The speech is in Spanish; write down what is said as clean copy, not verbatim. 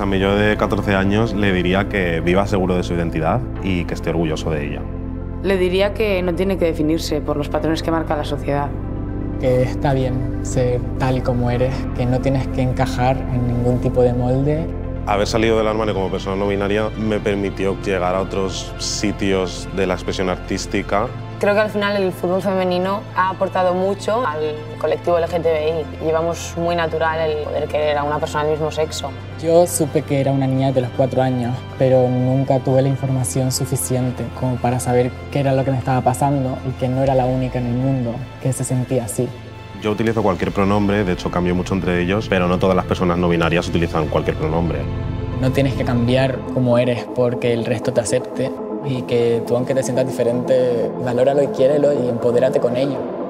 a mi yo de 14 años le diría que viva seguro de su identidad y que esté orgulloso de ella. Le diría que no tiene que definirse por los patrones que marca la sociedad. Que está bien ser tal y como eres, que no tienes que encajar en ningún tipo de molde. Haber salido del armario como persona no binaria me permitió llegar a otros sitios de la expresión artística. Creo que al final el fútbol femenino ha aportado mucho al colectivo LGTBI. Llevamos muy natural el poder querer a una persona del mismo sexo. Yo supe que era una niña de los 4 años, pero nunca tuve la información suficiente como para saber qué era lo que me estaba pasando y que no era la única en el mundo que se sentía así. Yo utilizo cualquier pronombre, de hecho cambio mucho entre ellos, pero no todas las personas no binarias utilizan cualquier pronombre. No tienes que cambiar como eres porque el resto te acepte y que tú, aunque te sientas diferente, valóralo y quiérelo y empodérate con ello.